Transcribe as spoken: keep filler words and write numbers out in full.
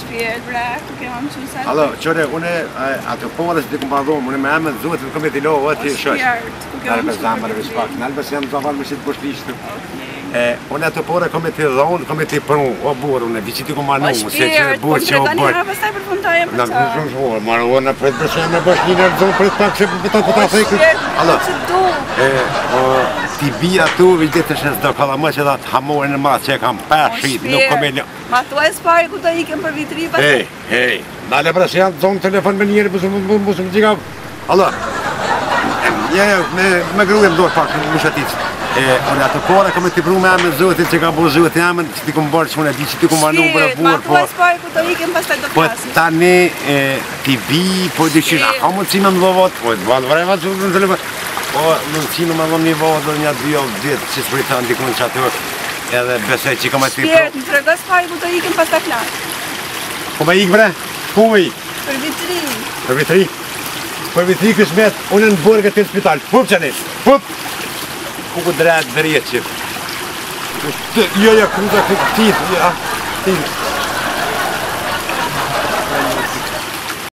shpirt, bre, ku ke hanë që sa. Allo, qore, une atë porë që ti këmë padhomë, une me emën zotit këmë e t'i lo, o ti shosh. Shpirt, ku ke Nërë hanë për që zamër e shpak, nërë për se jam zavar me qitë bëshlishtë. Unë atë porë këmë e t'i dhonë, këmë e t'i pru, o burë, une, vi që ti këmë anu, se që burë që o bërë. Po shpirt, po pastaj përfundoj e për Në qa. shumë shumë, marë unë në pretë bërshë me bëshlinë në zonë, pretë pak se për ta këta fejkë. Allo, ti bia tu, videt të shes do kalla që da të hamore në matë që e kam pashit, nuk kom e një. Ma tu e s'pari ku të ikem për vitri, pa Hej, hej, nale pra se janë zonë telefon me njerë, mësë më gjika. Allo, ja, me gru e më dojë pak, më shaticë. Unë atë kore kom e t'i pru me amë zotit që ka bu zotit amën, që ti kom bërë që unë e di që ti kom anu për e burë, ma tu e s'pari ku të ikem pas taj do po flasim. tani ti bi, po di qina, ka mundësime më dhovot, po e të valë vreva që në telefon, po mundësime më dhomë një vovot dhe një dy ovë ditë, që s'pritan dikun që atë edhe besoj që kom e t'i pru. Shpirt, më tregoj s'pari ku të ikem pas taj flas. Ku me ik bre? Ku me ik? Për vitri. Për vitri? Për vitri kësmet, unë në burë këtë spital, pup që njës, pup! Ku ku drejtë dërjetë që. Jo, jo, këmë të këtë titë, ja, titë.